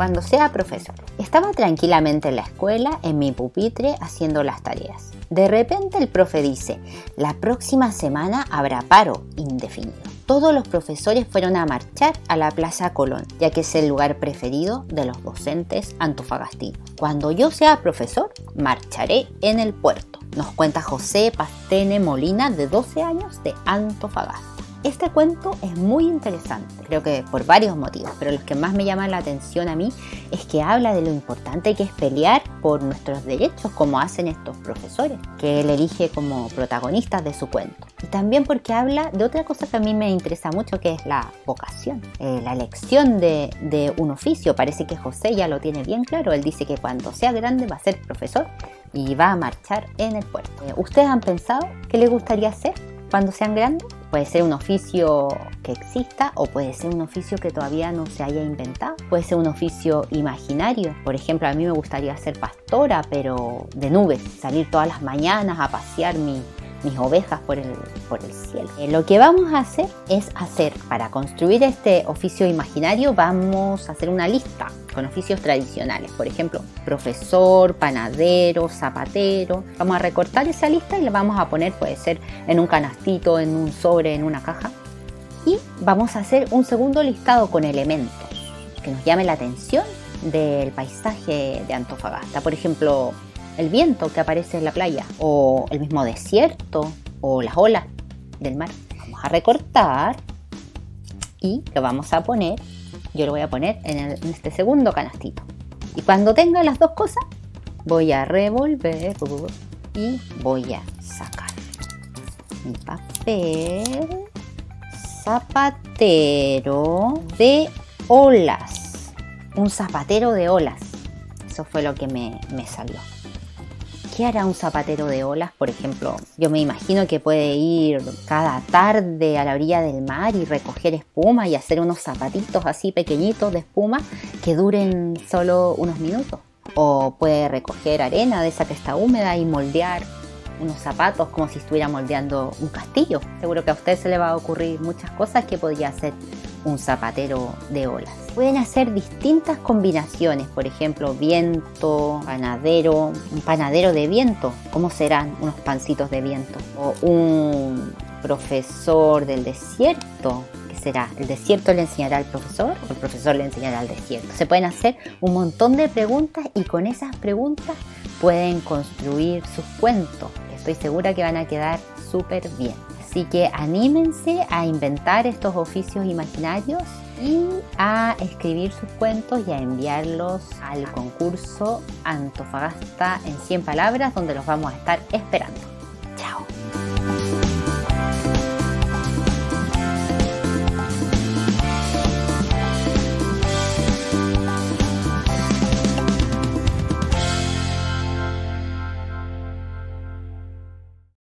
cuando sea profesor. Estaba tranquilamente en la escuela, en mi pupitre, haciendo las tareas. De repente el profe dice, la próxima semana habrá paro indefinido. Todos los profesores fueron a marchar a la Plaza Colón, ya que es el lugar preferido de los docentes antofagastinos. Cuando yo sea profesor, marcharé en el puerto, nos cuenta José Pastene Molina, de 12 años, de Antofagasta. Este cuento es muy interesante, creo que por varios motivos, pero los que más me llaman la atención a mí es que habla de lo importante que es pelear por nuestros derechos, como hacen estos profesores, que él elige como protagonistas de su cuento. Y también porque habla de otra cosa que a mí me interesa mucho, que es la vocación, la elección de un oficio. Parece que José ya lo tiene bien claro, él dice que cuando sea grande va a ser profesor y va a marchar en el puerto. ¿Ustedes han pensado qué les gustaría hacer cuando sean grandes? Puede ser un oficio que exista o puede ser un oficio que todavía no se haya inventado. Puede ser un oficio imaginario. Por ejemplo, a mí me gustaría ser pastora, pero de nubes. Salir todas las mañanas a pasear mis ovejas por el cielo. Lo que vamos a hacer es para construir este oficio imaginario, vamos a hacer una lista con oficios tradicionales. Por ejemplo, profesor, panadero, zapatero. Vamos a recortar esa lista y la vamos a poner, puede ser en un canastito, en un sobre, en una caja. Y vamos a hacer un segundo listado con elementos que nos llamen la atención del paisaje de Antofagasta. Por ejemplo, el viento que aparece en la playa, o el mismo desierto, o las olas del mar. Vamos a recortar y lo vamos a poner, yo lo voy a poner en este segundo canastito. Y cuando tenga las dos cosas, voy a revolver y voy a sacar mi papel zapatero de olas. Un zapatero de olas. Eso fue lo que me salió. ¿Qué hará un zapatero de olas? Por ejemplo, yo me imagino que puede ir cada tarde a la orilla del mar y recoger espuma y hacer unos zapatitos así pequeñitos de espuma que duren solo unos minutos. O puede recoger arena de esa que está húmeda y moldear unos zapatos como si estuviera moldeando un castillo. Seguro que a usted se le va a ocurrir muchas cosas que podría hacer un zapatero de olas. Pueden hacer distintas combinaciones, por ejemplo, viento, panadero, un panadero de viento. ¿Cómo serán unos pancitos de viento? O un profesor del desierto. ¿Qué será? ¿El desierto le enseñará al profesor o el profesor le enseñará al desierto? Se pueden hacer un montón de preguntas y con esas preguntas pueden construir sus cuentos. Estoy segura que van a quedar súper bien. Así que anímense a inventar estos oficios imaginarios y a escribir sus cuentos y a enviarlos al concurso Antofagasta en 100 palabras, donde los vamos a estar esperando.